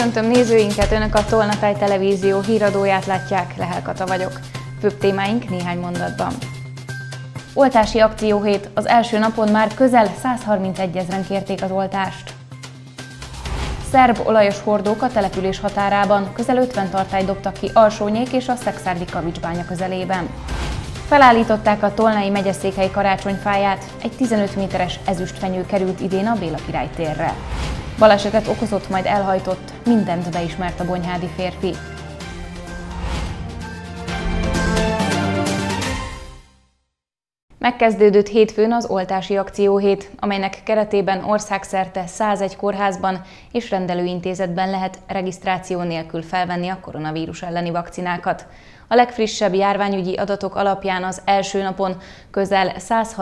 Köszöntöm nézőinket, Önök a Tolnapely televízió híradóját látják, Lehel Kata vagyok. Főbb témáink néhány mondatban. Oltási akcióhét, az első napon már közel 131 000-en kérték az oltást. Szerb olajos hordók a település határában, közel 50 tartályt dobtak ki Alsónyék és a szekszárdi Kavicsbánya közelében. Felállították a Tolnai megyeszékhelyi karácsonyfáját, egy 15 méteres ezüstfenyő került idén a Béla Király térre. Balesetet okozott, majd elhajtott, mindent beismert a bonyhádi férfi. Megkezdődött hétfőn az oltási akcióhét, amelynek keretében országszerte 101 kórházban és rendelőintézetben lehet regisztráció nélkül felvenni a koronavírus elleni vakcinákat. A legfrissebb járványügyi adatok alapján az első napon közel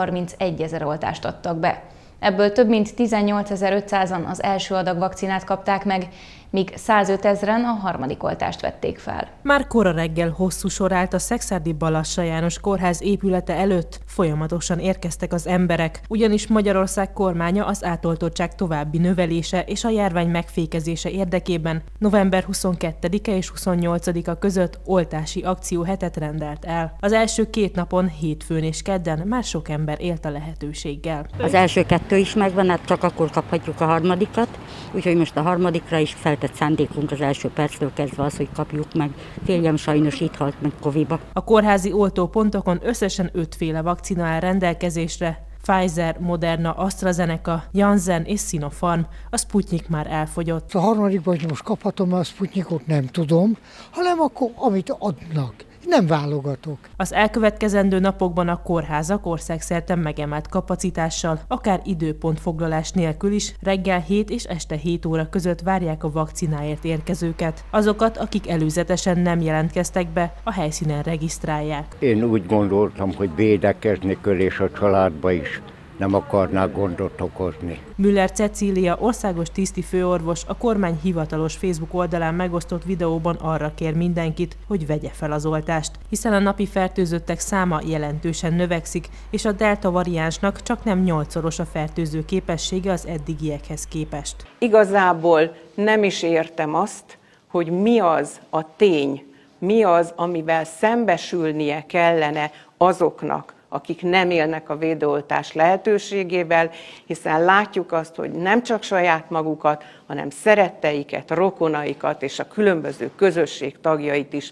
131 000 oltást adtak be. Ebből több mint 18 500-an az első adag vakcinát kapták meg, míg 105 000-en a harmadik oltást vették fel. Már kora reggel hosszú sor állt a szekszárdi Balassa János kórház épülete előtt, folyamatosan érkeztek az emberek, ugyanis Magyarország kormánya az átoltottság további növelése és a járvány megfékezése érdekében november 22-e és 28-a között oltási akcióhetet rendelt el. Az első két napon, hétfőn és kedden már sok ember élt a lehetőséggel. Az első kettő is megvan, hát csak akkor kaphatjuk a harmadikat, úgyhogy most a harmadikra is feltett szándékunk az első perctől kezdve az, hogy kapjuk meg. Férjem sajnos itt halt meg Covid-ba. A kórházi oltópontokon összesen 5 féle vakcina áll rendelkezésre. Pfizer, Moderna, AstraZeneca, Janssen és Sinopharm. A Sputnik már elfogyott. A harmadikban, hogy most kaphatom a Sputnikot, nem tudom, hanem akkor amit adnak. Nem válogatok. Az elkövetkezendő napokban a kórházak országszerte megemelt kapacitással, akár időpontfoglalás nélkül is reggel 7 és este 7 óra között várják a vakcináért érkezőket. Azokat, akik előzetesen nem jelentkeztek be, a helyszínen regisztrálják. Én úgy gondoltam, hogy védekezni kell, és a családba is nem akarná gondot okozni. Müller Cecília, országos tiszti főorvos a kormány hivatalos Facebook oldalán megosztott videóban arra kér mindenkit, hogy vegye fel az oltást, hiszen a napi fertőzöttek száma jelentősen növekszik, és a delta variánsnak csaknem 8-szoros a fertőző képessége az eddigiekhez képest. Igazából nem is értem azt, hogy mi az a tény, mi az, amivel szembesülnie kellene azoknak, akik nem élnek a védőoltás lehetőségével, hiszen látjuk azt, hogy nem csak saját magukat, hanem szeretteiket, rokonaikat és a különböző közösség tagjait is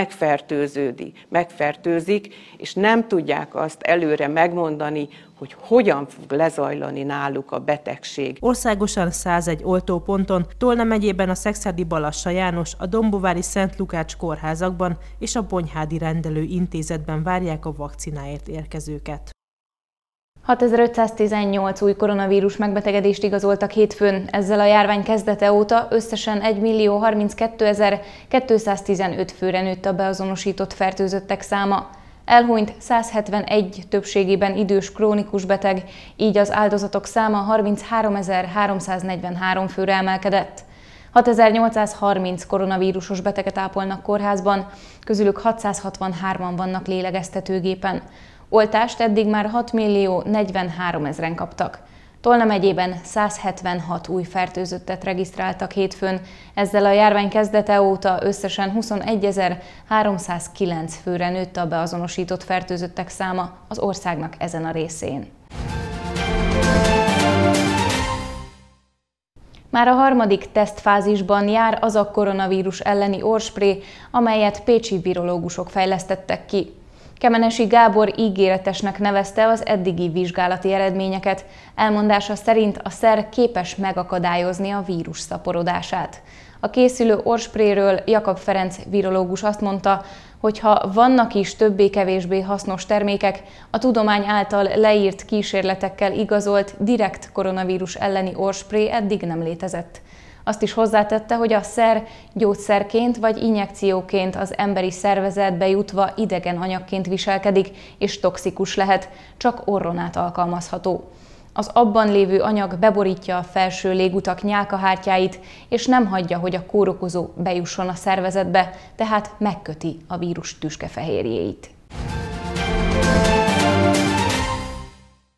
megfertőzik, és nem tudják azt előre megmondani, hogy hogyan fog lezajlani náluk a betegség. Országosan 101 oltóponton, Tolna megyében a szekszárdi Balassa János, a dombovári Szent Lukács kórházakban és a bonyhádi rendelő intézetben várják a vakcináért érkezőket. 6518 új koronavírus megbetegedést igazoltak hétfőn, ezzel a járvány kezdete óta összesen 1.032.215 főre nőtt a beazonosított fertőzöttek száma. Elhunyt 171, többségében idős krónikus beteg, így az áldozatok száma 33.343 főre emelkedett. 6.830 koronavírusos beteget ápolnak kórházban, közülük 663-an vannak lélegeztetőgépen. Oltást eddig már 6.043.000-en kaptak. Tolna megyében 176 új fertőzöttet regisztráltak hétfőn, ezzel a járvány kezdete óta összesen 21.309 főre nőtt a beazonosított fertőzöttek száma az országnak ezen a részén. Már a harmadik tesztfázisban jár az a koronavírus elleni orrspré, amelyet pécsi virológusok fejlesztettek ki. Kemenesi Gábor ígéretesnek nevezte az eddigi vizsgálati eredményeket, elmondása szerint a szer képes megakadályozni a vírus szaporodását. A készülő orrspréről Jakab Ferenc virológus azt mondta, hogy ha vannak is többé-kevésbé hasznos termékek, a tudomány által leírt kísérletekkel igazolt direkt koronavírus elleni orrspré eddig nem létezett. Azt is hozzátette, hogy a szer gyógyszerként vagy injekcióként az emberi szervezetbe jutva idegen anyagként viselkedik és toxikus lehet, csak orron át alkalmazható. Az abban lévő anyag beborítja a felső légutak nyálkahártyáit, és nem hagyja, hogy a kórokozó bejusson a szervezetbe, tehát megköti a vírus tüskefehérjéit.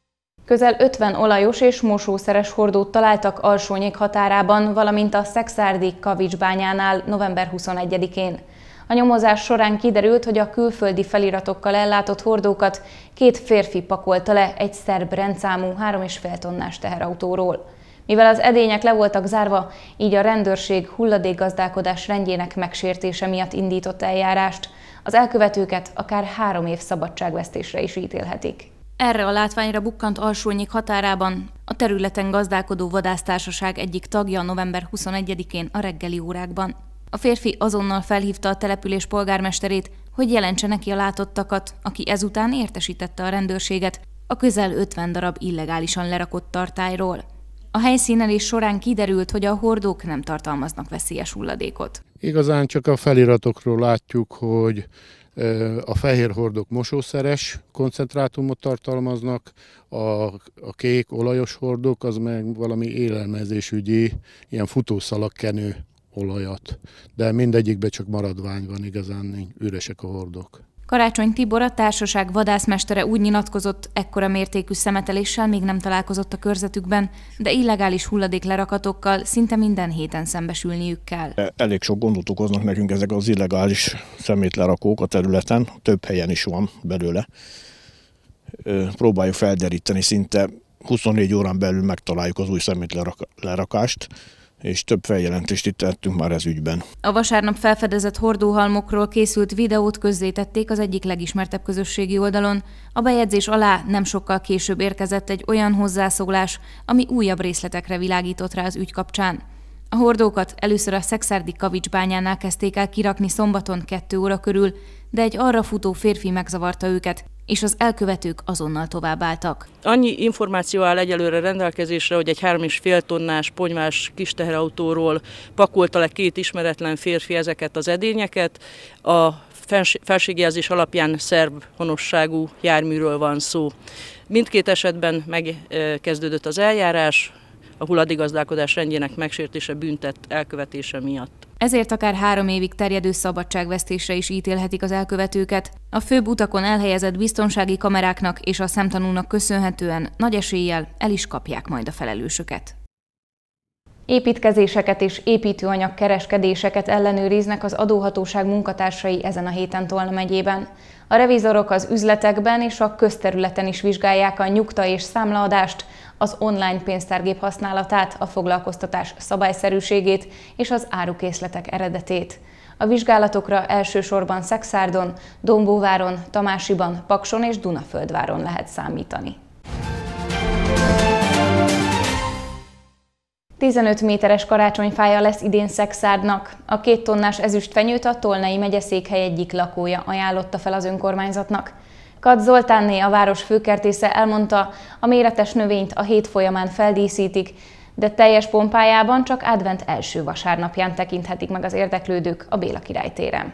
Közel 50 olajos és mosószeres hordót találtak Alsónyék határában, valamint a szekszárdi Kavicsbányánál november 21-én. A nyomozás során kiderült, hogy a külföldi feliratokkal ellátott hordókat 2 férfi pakolta le egy szerb rendszámú 3,5 tonnás teherautóról. Mivel az edények le voltak zárva, így a rendőrség hulladékgazdálkodás rendjének megsértése miatt indított eljárást. Az elkövetőket akár 3 év szabadságvesztésre is ítélhetik. Erre a látványra bukkant Alsónyék határában a területen gazdálkodó vadásztársaság egyik tagja november 21-én a reggeli órákban. A férfi azonnal felhívta a település polgármesterét, hogy jelentse neki a látottakat, aki ezután értesítette a rendőrséget a közel 50 darab illegálisan lerakott tartályról. A helyszínelés során kiderült, hogy a hordók nem tartalmaznak veszélyes hulladékot. Igazán csak a feliratokról látjuk, hogy a fehér hordók mosószeres koncentrátumot tartalmaznak, a kék olajos hordók az meg valami élelmezésügyi, ilyen futószalagkenő olajat. De mindegyikben csak maradvány van, igazán üresek a hordók. Karácsony Tibor, a társaság vadászmestere úgy nyilatkozott, ekkora mértékű szemeteléssel még nem találkozott a körzetükben, de illegális hulladéklerakatokkal szinte minden héten szembesülniük kell. Elég sok gondot okoznak nekünk ezek az illegális szemétlerakók a területen, több helyen is van belőle. Próbáljuk felderíteni, szinte 24 órán belül megtaláljuk az új szemétlerakást, és több feljelentést itt tettünk már ez ügyben. A vasárnap felfedezett hordóhalmokról készült videót közzétették az egyik legismertebb közösségi oldalon. A bejegyzés alá nem sokkal később érkezett egy olyan hozzászólás, ami újabb részletekre világított rá az ügy kapcsán. A hordókat először a szekszárdi Kavicsbányánál kezdték el kirakni szombaton 2 óra körül, de egy arra futó férfi megzavarta őket, és az elkövetők azonnal továbbálltak. Annyi információ áll egyelőre rendelkezésre, hogy egy 3,5 tonnás ponyvás kis teherautóról pakolta le 2 ismeretlen férfi ezeket az edényeket. A felségjelzés alapján szerb honosságú járműről van szó. Mindkét esetben megkezdődött az eljárás, a hulladékgazdálkodás rendjének megsértése bűntett elkövetése miatt. Ezért akár 3 évig terjedő szabadságvesztésre is ítélhetik az elkövetőket. A főbb utakon elhelyezett biztonsági kameráknak és a szemtanúnak köszönhetően nagy eséllyel el is kapják majd a felelősöket. Építkezéseket és építőanyag kereskedéseket ellenőriznek az adóhatóság munkatársai ezen a héten Tolna megyében. A revizorok az üzletekben és a közterületen is vizsgálják a nyugta és számlaadást, az online pénztárgép használatát, a foglalkoztatás szabályszerűségét és az árukészletek eredetét. A vizsgálatokra elsősorban Szekszárdon, Dombóváron, Tamásiban, Pakson és Dunaföldváron lehet számítani. 15 méteres karácsonyfája lesz idén Szekszárdnak. A 2 tonnás ezüstfenyőt a Tolnai megyeszékhely egyik lakója ajánlotta fel az önkormányzatnak. Kath Zoltánné, a város főkertésze elmondta, a méretes növényt a hét folyamán feldíszítik, de teljes pompájában csak advent első vasárnapján tekinthetik meg az érdeklődők a Béla Király téren.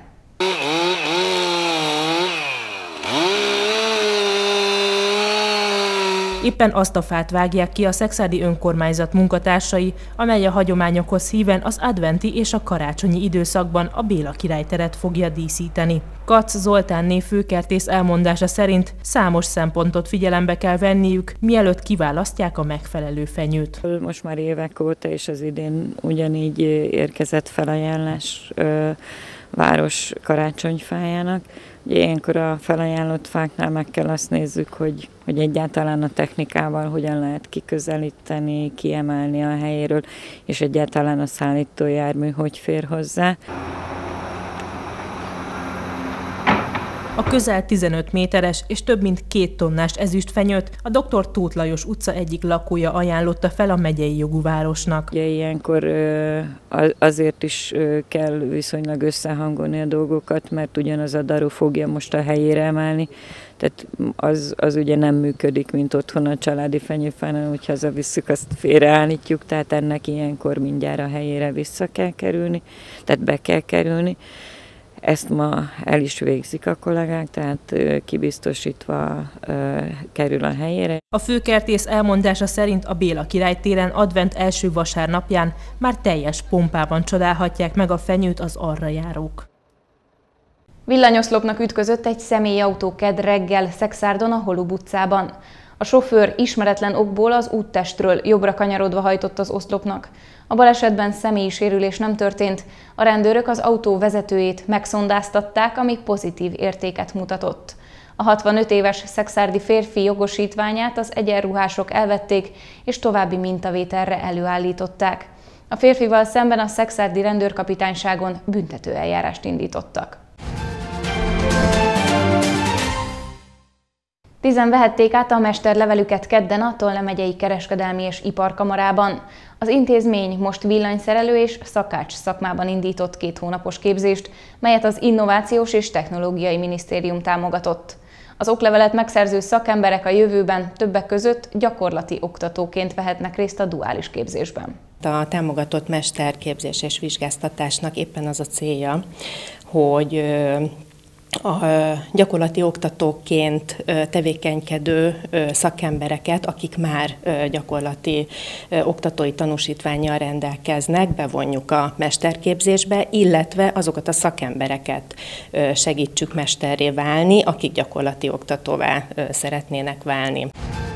Éppen azt a fát vágják ki a szekszárdi önkormányzat munkatársai, amely a hagyományokhoz híven az adventi és a karácsonyi időszakban a Béla Király teret fogja díszíteni. Kath Zoltánné főkertész elmondása szerint számos szempontot figyelembe kell venniük, mielőtt kiválasztják a megfelelő fenyőt. Most már évek óta és az idén ugyanígy érkezett felajánlás város karácsonyfájának. Ugye ilyenkor a felajánlott fáknál meg kell azt nézzük, hogy egyáltalán a technikával hogyan lehet kiközelíteni, kiemelni a helyéről, és egyáltalán a szállítójármű hogy fér hozzá. A közel 15 méteres és több mint 2 tonnás ezüstfenyőt a Dr. Tóth Lajos utca egyik lakója ajánlotta fel a megyei jogú városnak. Ugye ilyenkor azért is kell viszonylag összehangolni a dolgokat, mert ugyanaz a daru fogja most a helyére emelni. Tehát az ugye nem működik, mint otthon a családi fenyőfánál, hogy hazavisszük, azt félreállítjuk, tehát ennek ilyenkor mindjárt a helyére vissza kell kerülni, tehát be kell kerülni. Ezt ma el is végzik a kollégák, tehát kibiztosítva kerül a helyére. A főkertész elmondása szerint a Béla Király téren advent első vasárnapján már teljes pompában csodálhatják meg a fenyőt az arra járók. Villanyoszlopnak ütközött egy személyautó kedd reggel Szekszárdon a Holub utcában. A A sofőr ismeretlen okból az úttestről jobbra kanyarodva hajtott az oszlopnak. A balesetben személyi sérülés nem történt, a rendőrök az autó vezetőjét megszondáztatták, ami pozitív értéket mutatott. A 65 éves szekszárdi férfi jogosítványát az egyenruhások elvették, és további mintavételre előállították. A férfival szemben a szekszárdi rendőrkapitányságon büntetőeljárást indítottak. 10-en vehették át a mesterlevelüket kedden a Tolna megyei kereskedelmi és iparkamarában. Az intézmény most villanyszerelő és szakács szakmában indított 2 hónapos képzést, melyet az Innovációs és Technológiai Minisztérium támogatott. Az oklevelet megszerző szakemberek a jövőben többek között gyakorlati oktatóként vehetnek részt a duális képzésben. A támogatott mesterképzés és vizsgáztatásnak éppen az a célja, hogy a gyakorlati oktatóként tevékenykedő szakembereket, akik már gyakorlati oktatói tanúsítvánnyal rendelkeznek, bevonjuk a mesterképzésbe, illetve azokat a szakembereket segítsük mesterré válni, akik gyakorlati oktatóvá szeretnének válni.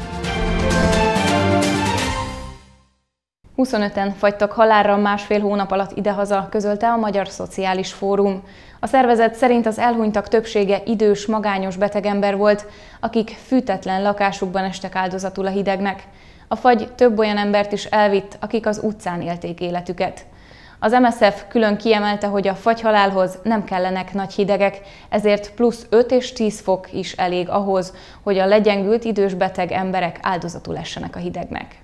25-en fagytak halálra 1,5 hónap alatt idehaza, közölte a Magyar Szociális Fórum. A szervezet szerint az elhunytak többsége idős, magányos betegember volt, akik fűtetlen lakásukban estek áldozatul a hidegnek. A fagy több olyan embert is elvitt, akik az utcán élték életüket. Az MSZF külön kiemelte, hogy a fagyhalálhoz nem kellenek nagy hidegek, ezért plusz 5 és 10 fok is elég ahhoz, hogy a legyengült idős beteg emberek áldozatul essenek a hidegnek.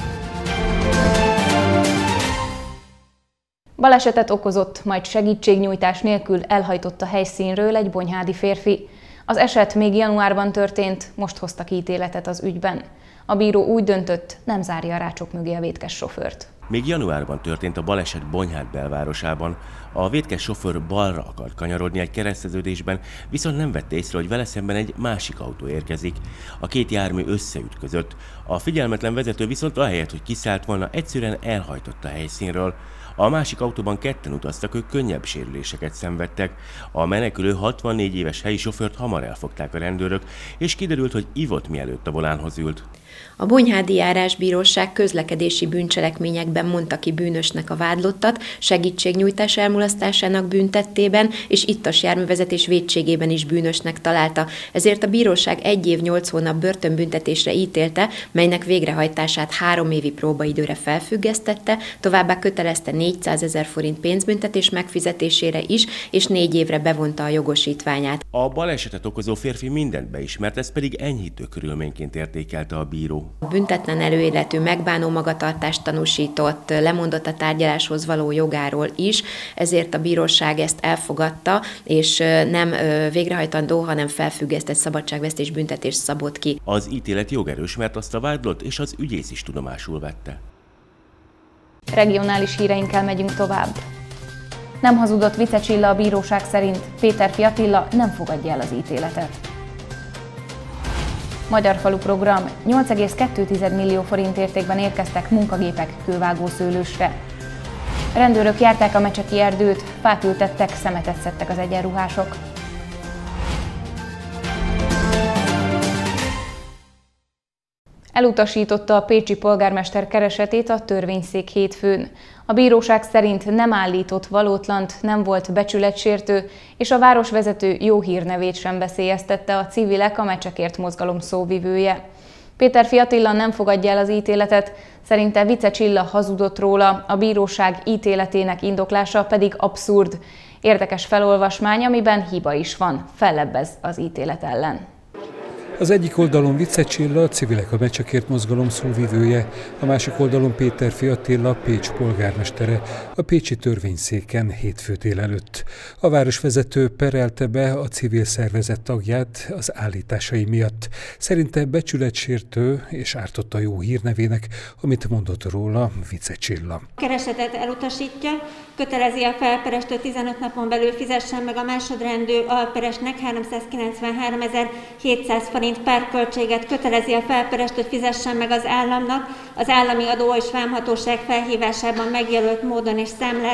Balesetet okozott, majd segítségnyújtás nélkül elhajtott a helyszínről egy bonyhádi férfi. Az eset még januárban történt, most hoztak ítéletet az ügyben. A bíró úgy döntött, nem zárja a rácsok mögé a vétkes sofőrt. Még januárban történt a baleset Bonyhád belvárosában. A vétkes sofőr balra akart kanyarodni egy kereszteződésben, viszont nem vette észre, hogy vele szemben egy másik autó érkezik. A 2 jármű összeütközött. A figyelmetlen vezető viszont ahelyett, hogy kiszállt volna, egyszerűen elhajtott a helyszínről. A másik autóban 2-en utaztak, ők könnyebb sérüléseket szenvedtek. A menekülő 64 éves helyi sofőrt hamar elfogták a rendőrök, és kiderült, hogy ivott mielőtt a volánhoz ült. A Bonyhádi Járásbíróság közlekedési bűncselekményekben mondta ki bűnösnek a vádlottat, segítségnyújtás elmulasztásának büntettében és ittas járművezetés vétségében is bűnösnek találta. Ezért a bíróság 1 év 8 hónap börtönbüntetésre ítélte, melynek végrehajtását 3 évi próbaidőre felfüggesztette, továbbá kötelezte 400 000 forint pénzbüntetés megfizetésére is, és 4 évre bevonta a jogosítványát. A balesetet okozó férfi mindent beismert, ez pedig enyhítő körülményként értékelte a bíró. Büntetlen előéletű megbánó magatartást tanúsított, lemondott a tárgyaláshoz való jogáról is, ezért a bíróság ezt elfogadta, és nem végrehajtandó, hanem felfüggesztett szabadságvesztés büntetést szabott ki. Az ítélet jogerős, mert azt a vádlott és az ügyész is tudomásul vette. Regionális híreinkkel megyünk tovább. Nem hazudott Vice Csilla a bíróság szerint, Péterfi Attila nem fogadja el az ítéletet. Magyar falu program, 8,2 millió forint értékben érkeztek munkagépek kővágószőlősre. Rendőrök járták a Mecseki erdőt, fát ültettek, szemetet szedtek az egyenruhások. Elutasította a pécsi polgármester keresetét a törvényszék hétfőn. A bíróság szerint nem állított valótlant, nem volt becsületsértő, és a városvezető jó hírnevét sem veszélyeztette a Civilek a Mecsekért mozgalom szóvivője. Péterfi Attila nem fogadja el az ítéletet, szerinte Vice Csilla hazudott róla, a bíróság ítéletének indoklása pedig abszurd. Érdekes felolvasmány, amiben hiba is van, fellebbez az ítélet ellen. Az egyik oldalon Vice Csilla, a Civilek a Mecsekért mozgalom szóvivője, a másik oldalon Péterfi Attila, Pécs polgármestere, a pécsi törvényszéken hétfő délelőtt. A városvezető perelte be a civil szervezet tagját az állításai miatt. Szerinte becsületsértő és ártotta jó hírnevének, amit mondott róla Vice Csilla. A keresetet elutasítja, kötelezi a felperestő 15 napon belül fizessen meg a másodrendű alperesnek 393.700 forint per költséget, kötelezi a felperestőt fizessen meg az államnak az állami adó és vámhatóság felhívásában megjelölt módon és számlára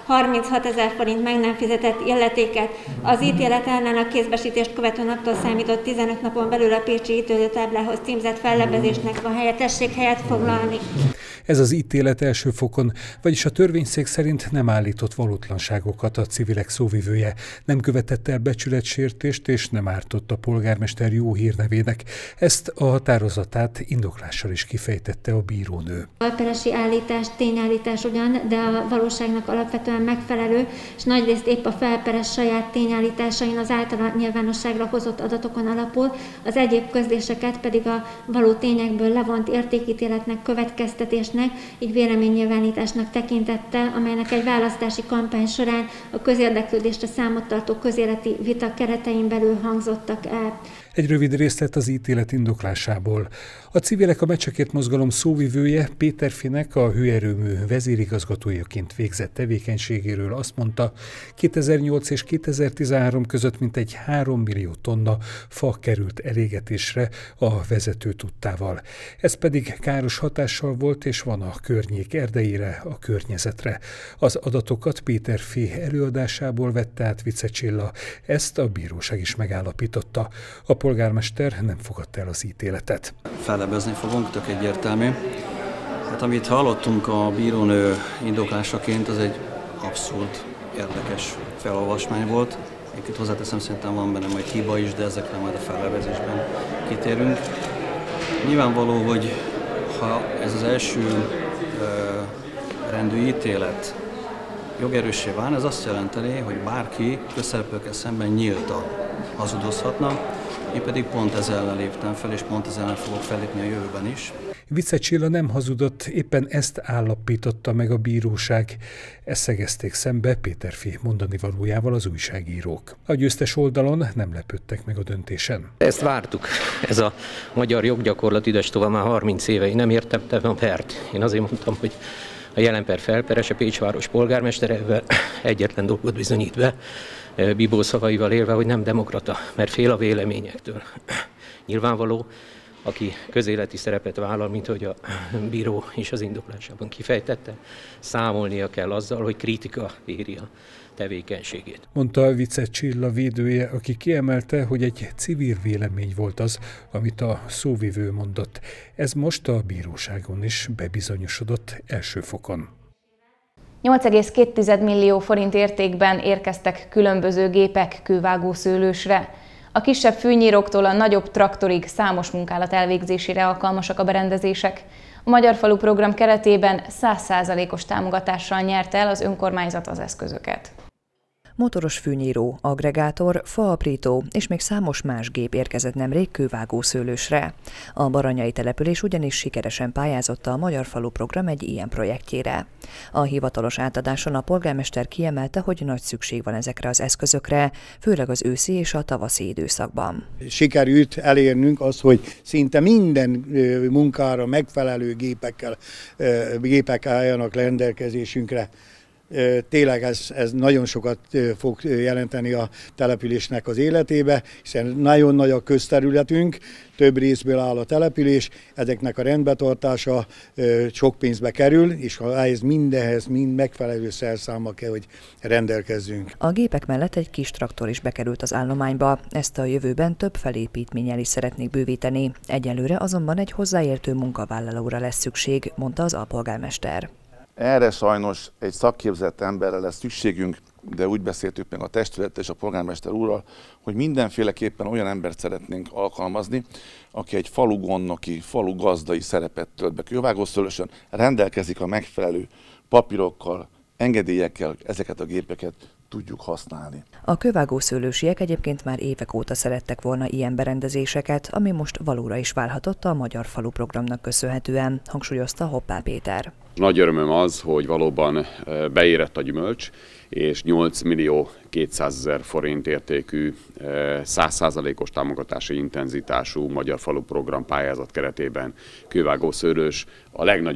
36 000 forint meg nem fizetett illetéket. Az ítélet ellen a kézbesítést követő naptól számított 15 napon belül a pécsi ítélőtáblához címzett fellebbezésnek van helye, tessék helyet foglalni. Ez az ítélet első fokon, vagyis a törvényszék szerint nem állított valótlanságokat a civilek szóvivője, nem követett el becsületsértést és nem ártott a polgármester jó hírnevének. Ezt a határozatát indoklással is kifejtette a bírónő. Alperesi állítás, tényállítás ugyan, de a valóságnak alapvetően megfelelő, és nagyrészt épp a felperes saját tényállításain az általa nyilvánosságra hozott adatokon alapul, az egyéb közléseket pedig a való tényekből levont értékítéletnek, következtetésnek, így véleménynyilvánításnak tekintette, amelynek egy választási kampány során a közérdeklődésre számot tartó közéleti vita keretein belül hangzottak el. Egy rövid részlet az ítélet indoklásából. A Civilek a Mecsekért Mozgalom szóvivője Péter Finek, a hőerőmű vezérigazgatójaként végzett tevékenységéről azt mondta, 2008 és 2013 között mintegy 3 millió tonna fa került elégetésre a vezető tudtával. Ez pedig káros hatással volt és van a környék erdejére, a környezetre. Az adatokat Péter Fi előadásából vette át Vice Csilla, ezt a bíróság is megállapította. A polgármester nem fogadta el az ítéletet. Fellebbezni fogunk, tök egyértelmű. Hát amit hallottunk a bírónő indoklásaként, az egy abszolút érdekes felolvasmány volt. Egyébként hozzáteszem, szerintem van benne majd hiba is, de ezekre majd a fellebbezésben kitérünk. Nyilvánvaló, hogy ha ez az első rendű ítélet jogerőssé válna, ez azt jelenteni, hogy bárki közszereplőkkel szemben nyíltan hazudozhatna. Én pedig pont ezzel ellen léptem fel, és pont ezzel ellen fogok fellépni a jövőben is. Vice Csilla nem hazudott, éppen ezt állapította meg a bíróság. Ezt szegezték szembe Péter Fi mondani valójával az újságírók. A győztes oldalon nem lepődtek meg a döntésen. Ezt vártuk. Ez a magyar joggyakorlat idestova már 30 éve. Én nem értem a pert. Én azért mondtam, hogy a jelen per felperes, a Pécs város polgármestere egyetlen dolgot bizonyít be, Bibó szavaival élve, hogy nem demokrata, mert fél a véleményektől. Nyilvánvaló, aki közéleti szerepet vállal, mint hogy a bíró is az indoklásában kifejtette, számolnia kell azzal, hogy kritika éri a tevékenységét. Mondta a Vice Csilla védője, aki kiemelte, hogy egy civil vélemény volt az, amit a szóvivő mondott. Ez most a bíróságon is bebizonyosodott első fokon. 8,2 millió forint értékben érkeztek különböző gépek kővágószőlősre. A kisebb fűnyíróktól a nagyobb traktorig számos munkálat elvégzésére alkalmasak a berendezések. A Magyar Falu program keretében 100%-os támogatással nyerte el az önkormányzat az eszközöket. Motoros fűnyíró, agregátor, faaprító és még számos más gép érkezett nemrég kővágószőlősre. A baranyai település ugyanis sikeresen pályázott a Magyar Falu program egy ilyen projektjére. A hivatalos átadáson a polgármester kiemelte, hogy nagy szükség van ezekre az eszközökre, főleg az őszi és a tavaszi időszakban. Sikerült elérnünk azt, hogy szinte minden munkára megfelelő gépek álljanak rendelkezésünkre. Tényleg ez nagyon sokat fog jelenteni a településnek az életébe, hiszen nagyon nagy a közterületünk, több részből áll a település, ezeknek a rendbetartása sok pénzbe kerül, és ehhez mindenhez mind megfelelő szerszámmal kell, hogy rendelkezzünk. A gépek mellett egy kis traktor is bekerült az állományba, ezt a jövőben több felépítménnyel is szeretnék bővíteni. Egyelőre azonban egy hozzáértő munkavállalóra lesz szükség, mondta az alpolgármester. Erre sajnos egy szakképzett emberre lesz szükségünk, de úgy beszéltük meg a testülettel és a polgármester úrral, hogy mindenféleképpen olyan embert szeretnénk alkalmazni, aki egy falugondnoki, falugazdai szerepet tölt be kővágószőlősön, rendelkezik a megfelelő papírokkal, engedélyekkel, ezeket a gépeket tudjuk használni. A kővágószőlősiek egyébként már évek óta szerettek volna ilyen berendezéseket, ami most valóra is válhatott a Magyar Falu programnak köszönhetően, hangsúlyozta Hoppá Péter. Nagy örömöm az, hogy valóban beérett a gyümölcs, és 8 millió 200 000 forint értékű 100%-os támogatási intenzitású Magyar Falu program pályázat keretében kővágószőlős a legnagyobb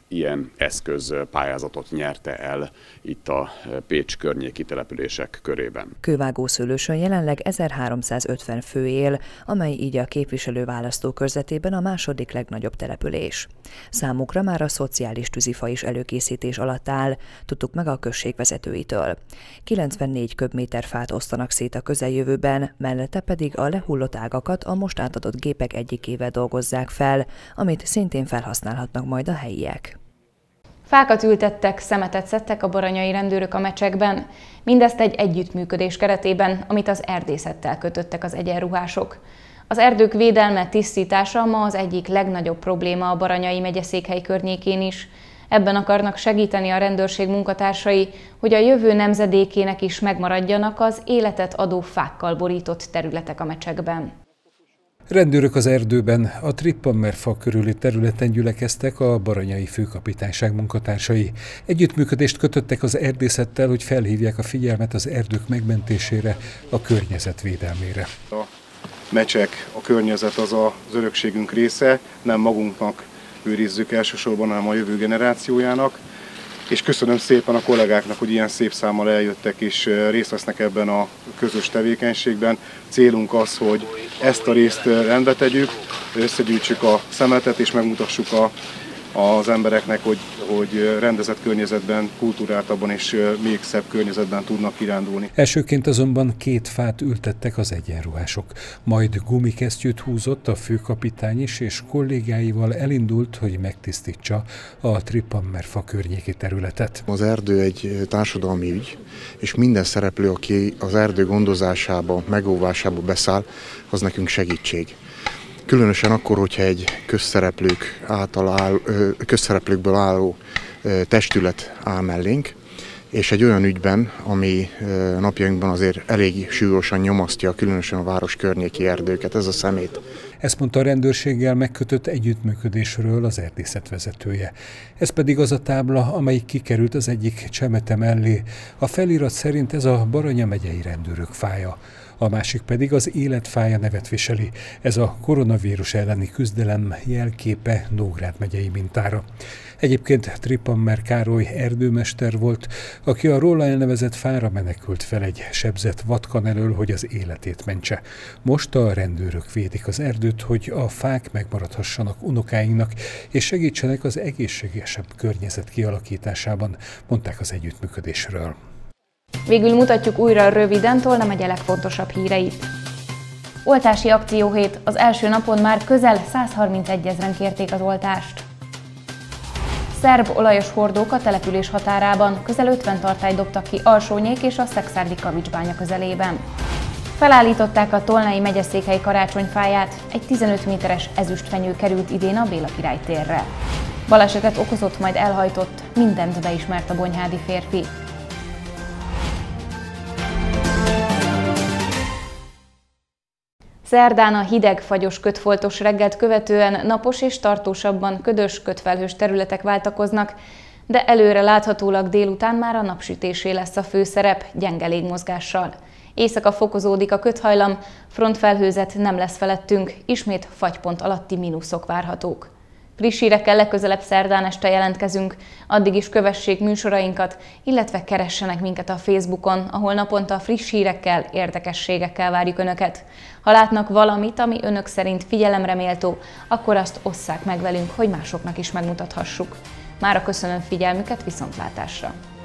ilyen eszközpályázatot nyerte el itt a Pécs környéki települések körében. Kővágószőlősön jelenleg 1350 fő él, amely így a képviselőválasztókörzetében a második legnagyobb település. Számukra már a szociális tűzifa is előkészítés alatt áll, tudtuk meg a község vezetőitől. 94 köbméter fát osztanak szét a közeljövőben, mellette pedig a lehullott ágakat a most átadott gépek egyikével dolgozzák fel, amit szintén felhasználhatnak majd a helyiek. Fákat ültettek, szemetet szedtek a baranyai rendőrök a mecsekben, mindezt egy együttműködés keretében, amit az erdészettel kötöttek az egyenruhások. Az erdők védelme, tisztítása ma az egyik legnagyobb probléma a Baranyai megyeszékhely környékén is. Ebben akarnak segíteni a rendőrség munkatársai, hogy a jövő nemzedékének is megmaradjanak az életet adó fákkal borított területek a mecsekben. Rendőrök az erdőben, a Trippanmer-fa körüli területen gyülekeztek a baranyai főkapitányság munkatársai. Együttműködést kötöttek az erdészettel, hogy felhívják a figyelmet az erdők megmentésére, a környezet védelmére. A mecsek, a környezet az az örökségünk része, nem magunknak őrizzük elsősorban, hanem a jövő generációjának. És köszönöm szépen a kollégáknak, hogy ilyen szép számmal eljöttek és részt vesznek ebben a közös tevékenységben. Célunk az, hogy ezt a részt rendbe tegyük, összegyűjtsük a szemetet és megmutassuk az embereknek, hogy rendezett környezetben, kultúráltabban és még szebb környezetben tudnak kirándulni. Elsőként azonban 2 fát ültettek az egyenruhások. Majd gumikesztyűt húzott a főkapitány is, és kollégáival elindult, hogy megtisztítsa a Trippanmer-fa környéki területet. Az erdő egy társadalmi ügy, és minden szereplő, aki az erdő gondozásába, megóvásába beszáll, az nekünk segítség. Különösen akkor, hogyha egy közszereplőkből álló testület áll mellénk, és egy olyan ügyben, ami napjainkban azért elég súlyosan nyomasztja, különösen a város környéki erdőket, ez a szemét. Ezt mondta a rendőrséggel megkötött együttműködésről az erdészet vezetője. Ez pedig az a tábla, amelyik kikerült az egyik csemete mellé. A felirat szerint ez a Baranya megyei rendőrök fája. A másik pedig az életfája nevet viseli. Ez a koronavírus elleni küzdelem jelképe Nógrád megyei mintára. Egyébként Trippanmer Károly erdőmester volt, aki a róla elnevezett fára menekült fel egy sebzett vatkan elől, hogy az életét mentse. Most a rendőrök védik az erdőt, hogy a fák megmaradhassanak unokáinknak, és segítsenek az egészségesebb környezet kialakításában, mondták az együttműködésről. Végül mutatjuk újra röviden Tolna megye legfontosabb híreit. Oltási akcióhét, az első napon már közel 131 000-en kérték az oltást. Szerb olajos hordók a település határában, közel 50 tartályt dobtak ki Alsónyék és a szekszárdi kavicsbánya közelében. Felállították a Tolnai megyeszékhely karácsonyfáját, egy 15 méteres ezüstfenyő került idén a Béla Király térre. Balesetet okozott, majd elhajtott, mindent beismert a bonyhádi férfi. Szerdán a hideg, fagyos, kötfoltos reggelt követően napos és tartósabban ködös, kötfelhős területek váltakoznak, de előre láthatólag délután már a napsütésé lesz a főszerep, gyenge légmozgással. Éjszaka fokozódik a köthajlam, frontfelhőzet nem lesz felettünk, ismét fagypont alatti mínuszok várhatók. Friss hírekkel legközelebb szerdán este jelentkezünk, addig is kövessék műsorainkat, illetve keressenek minket a Facebookon, ahol naponta friss hírekkel, érdekességekkel várjuk Önöket. Ha látnak valamit, ami Önök szerint figyelemre méltó, akkor azt osszák meg velünk, hogy másoknak is megmutathassuk. Mára köszönöm figyelmüket, viszontlátásra!